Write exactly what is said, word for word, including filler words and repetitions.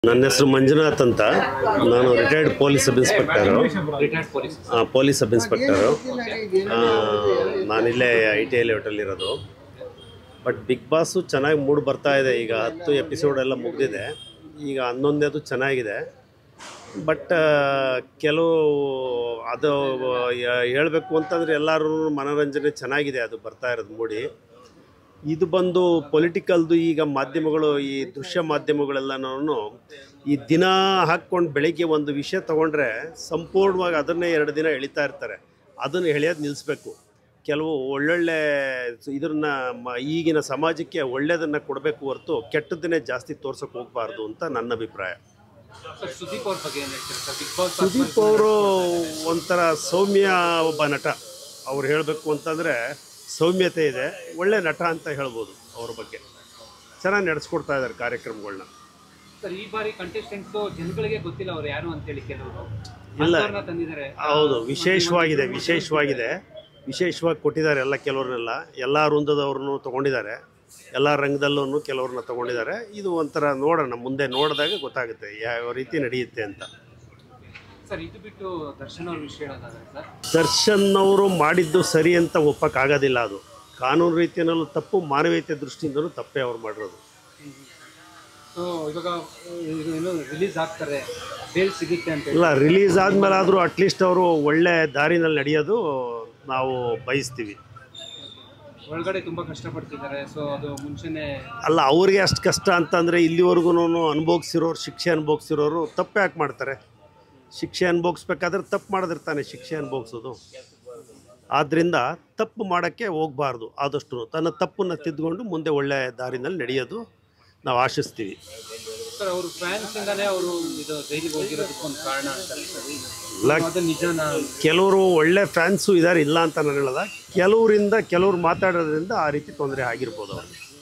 ನನ್ನ ಹೆಸರು ಮಂಜುನಾಥ್ ಅಂತ. ನಾನು retired police sub inspector police sub inspector ನಾನಿಲ್ಲೇ ಐ ಟಿ ಐ ಲೇಔಟಲ್ಲಿರೋದು. ಬಟ್ ಬಿಗ್ ಬಾಸು ಚೆನ್ನಾಗಿ ಮೂಡ್ ಬರ್ತಾ ಇದೆ. ಈಗ ಹತ್ತು ಎಪಿಸೋಡೆಲ್ಲ ಮುಗಿದಿದೆ, ಈಗ ಹನ್ನೊಂದೇದು ಚೆನ್ನಾಗಿದೆ. ಬಟ್ ಕೆಲವು ಅದು ಹೇಳಬೇಕು ಅಂತಂದರೆ ಎಲ್ಲರೂ ಮನೋರಂಜನೆ ಚೆನ್ನಾಗಿದೆ ಅದು ಬರ್ತಾ ಇರೋದು ಮೂಡಿ. ಇದು ಬಂದು ಪೊಲಿಟಿಕಲ್ದು ಈಗ ಮಾಧ್ಯಮಗಳು, ಈ ದೃಶ್ಯ ಮಾಧ್ಯಮಗಳೆಲ್ಲನೂ ಈ ದಿನ ಹಾಕ್ಕೊಂಡು ಬೆಳಗ್ಗೆ ಒಂದು ವಿಷಯ ತೊಗೊಂಡ್ರೆ ಸಂಪೂರ್ಣವಾಗಿ ಅದನ್ನೇ ಎರಡು ದಿನ ಎಳಿತಾ ಇರ್ತಾರೆ. ಅದನ್ನು ಎಳೆಯೋದು ನಿಲ್ಲಿಸ್ಬೇಕು. ಕೆಲವು ಒಳ್ಳೊಳ್ಳೆ ಇದನ್ನ ಈಗಿನ ಸಮಾಜಕ್ಕೆ ಒಳ್ಳೆಯದನ್ನು ಕೊಡಬೇಕು ಹೊರತು ಕೆಟ್ಟದ್ದನ್ನೇ ಜಾಸ್ತಿ ತೋರ್ಸೋಕೆ ಹೋಗಬಾರ್ದು ಅಂತ ನನ್ನ ಅಭಿಪ್ರಾಯ. ಸುದೀಪ್ ಅವರು ಒಂಥರ ಸೌಮ್ಯ ಒಬ್ಬ ನಟ. ಅವ್ರು ಹೇಳಬೇಕು ಅಂತಂದರೆ ಸೌಮ್ಯತೆ ಇದೆ, ಒಳ್ಳೆ ನಟ ಅಂತ ಹೇಳ್ಬೋದು. ಅವ್ರ ಬಗ್ಗೆ ಚೆನ್ನಾಗಿ ನಡೆಸ್ಕೊಡ್ತಾ ಇದ್ದಾರೆ ಕಾರ್ಯಕ್ರಮಗಳನ್ನ. ಸರ್, ಈ ಬಾರಿ ಕಂಟೆಸ್ಟೆಂಟ್ಸು ಜನಗಳಿಗೆ ಗೊತ್ತಿಲ್ಲ ಅವ್ರು ಯಾರು ಅಂತೇಳಿ ಕೆಲವರು ಇಲ್ಲ ತಂದಿದ್ದಾರೆ. ಹೌದು, ವಿಶೇಷವಾಗಿದೆ ವಿಶೇಷವಾಗಿದೆ ವಿಶೇಷವಾಗಿ ಕೊಟ್ಟಿದ್ದಾರೆ ಎಲ್ಲ. ಕೆಲವ್ರನ್ನೆಲ್ಲ ಎಲ್ಲ ವೃಂದದವ್ರನ್ನೂ ತೊಗೊಂಡಿದ್ದಾರೆ, ಎಲ್ಲ ರಂಗದಲ್ಲೂ ಕೆಲವ್ರನ್ನ ತೊಗೊಂಡಿದ್ದಾರೆ. ಇದು ಒಂಥರ ನೋಡೋಣ, ಮುಂದೆ ನೋಡಿದಾಗ ಗೊತ್ತಾಗುತ್ತೆ ಯಾವ ರೀತಿ ನಡೆಯುತ್ತೆ ಅಂತ. ಸರ್, ಇದು ಬಿಟ್ಟು ದರ್ಶನ್ ಅವ್ರ ವಿಷಯ ಹೇಳೋದಾದ್ರೆ ಸರ್, ದರ್ಶನ್ ಅವರು ಮಾಡಿದ್ದು ಸರಿ ಅಂತ ಒಪ್ಪಕ್ಕಾಗೋದಿಲ್ಲ. ಅದು ಕಾನೂನು ರೀತಿಯಲ್ಲೂ ತಪ್ಪು, ಮಾನವೀಯತೆ ದೃಷ್ಟಿಯಿಂದಲೂ ತಪ್ಪೇ ಅವ್ರು ಮಾಡಿರೋದು. ಸೊ ಇವಾಗ ಏನು ರಿಲೀಸ್ ಆಗ್ತಾರೆ, ಬೇಲ್ ಸಿಗುತ್ತೆ ಅಂತ ಇಲ್ಲ, ರಿಲೀಸ್ ಆದಮೇಲೆ ಆದರೂ ಅಟ್ಲೀಸ್ಟ್ ಅವರು ಒಳ್ಳೆ ದಾರಿನಲ್ಲಿ ನಡೆಯೋದು ನಾವು ಬಯಸ್ತೀವಿ. ಒಳಗಡೆ ತುಂಬ ಕಷ್ಟಪಡ್ತಿದ್ದಾರೆ. ಸೊ ಅದು ಮುಂಚೆನೇ ಅಲ್ಲ, ಅವ್ರಿಗೆ ಅಷ್ಟು ಕಷ್ಟ ಅಂತಂದರೆ ಇಲ್ಲಿವರೆಗೂ ಅನುಭವಿಸಿರೋರು, ಶಿಕ್ಷೆ ಅನುಭವಿಸಿರೋರು ತಪ್ಪು ಯಾಕೆ ಮಾಡ್ತಾರೆ? ಶಿಕ್ಷೆ ಅನುಭವಿಸ್ಬೇಕಾದ್ರೆ ತಪ್ಪು ಮಾಡಿದಿರ್ತಾನೆ ಶಿಕ್ಷೆ ಅನುಭವಿಸೋದು. ಆದ್ದರಿಂದ ತಪ್ಪು ಮಾಡೋಕ್ಕೆ ಹೋಗಬಾರ್ದು. ಆದಷ್ಟು ತನ್ನ ತಪ್ಪನ್ನು ತಿದ್ದುಕೊಂಡು ಮುಂದೆ ಒಳ್ಳೆಯ ದಾರಿನಲ್ಲಿ ನಡೆಯೋದು ನಾವು ಆಶಿಸ್ತೀವಿ. ಸರ್, ಅವರು ಫ್ಯಾನ್ಸಿಂದಲೇ ಅವರು ಇದು ಜೈಲಿಗೆ ಹೋಗಿರೋದಕ್ಕೆ ಒಂದು ಕಾರಣ ಅಂತಾರೆ. ಕೆಲವರು ಒಳ್ಳೆ ಫ್ಯಾನ್ಸು ಇದ್ದಾರೆ, ಇಲ್ಲ ಅಂತ ನಾನು ಹೇಳೋದ. ಕೆಲವರಿಂದ ಕೆಲವ್ರು ಮಾತಾಡೋದ್ರಿಂದ ಆ ರೀತಿ ತೊಂದರೆ ಆಗಿರ್ಬೋದು ಅವ್ರಿಗೆ.